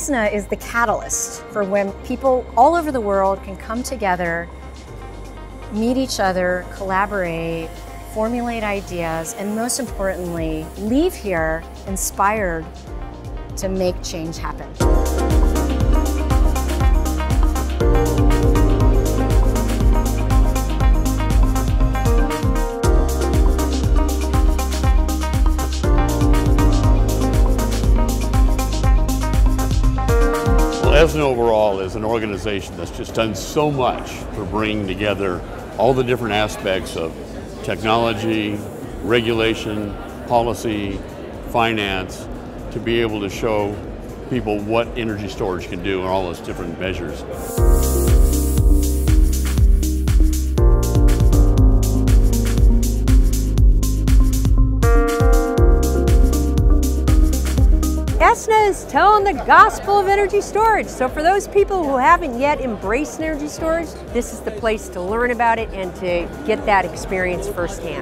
ESNA is the catalyst for when people all over the world can come together, meet each other, collaborate, formulate ideas, and most importantly, leave here inspired to make change happen. ESNA overall is an organization that's just done so much for bringing together all the different aspects of technology, regulation, policy, finance, to be able to show people what energy storage can do in all those different measures. ESNA is telling the gospel of energy storage. So for those people who haven't yet embraced energy storage, this is the place to learn about it and to get that experience firsthand.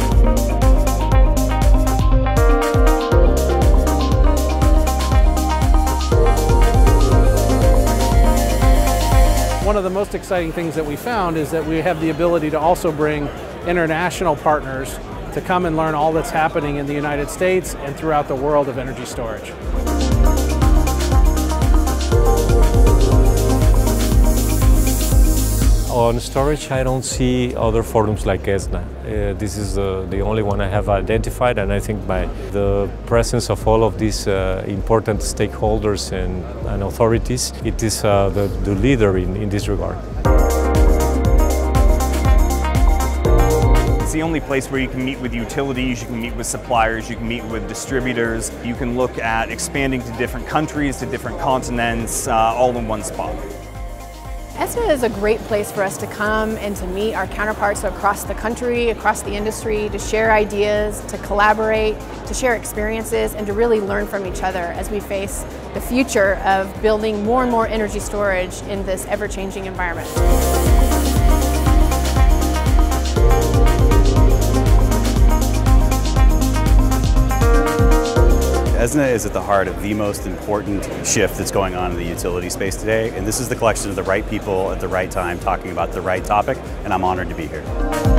One of the most exciting things that we found is that we have the ability to also bring international partners to come and learn all that's happening in the United States and throughout the world of energy storage. On storage, I don't see other forums like ESNA. This is the only one I have identified, and I think by the presence of all of these important stakeholders and authorities, it is the leader in this regard. It's the only place where you can meet with utilities, you can meet with suppliers, you can meet with distributors, you can look at expanding to different countries, to different continents, all in one spot. ESNA is a great place for us to come and to meet our counterparts across the country, across the industry, to share ideas, to collaborate, to share experiences, and to really learn from each other as we face the future of building more and more energy storage in this ever-changing environment. ESNA is at the heart of the most important shift that's going on in the utility space today, and this is the collection of the right people at the right time talking about the right topic, and I'm honored to be here.